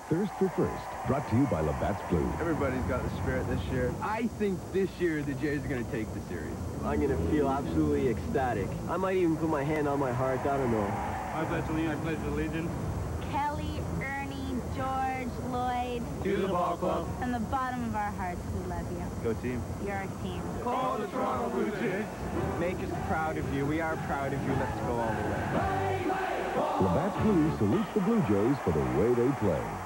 Thirst for First, brought to you by Labatt's Blue. Everybody's got the spirit this year. I think this year the Jays are going to take the series. I'm going to feel absolutely ecstatic. I might even put my hand on my heart. I don't know. I pledge allegiance. Kelly, Ernie, George, Lloyd. To the ball club. From the bottom of our hearts, we love you. Go team. You're our team. Call the Toronto Blue Jays. Make us proud of you. We are proud of you. Let's go all the way. Labatt's Blue salutes the Blue Jays for the way they play.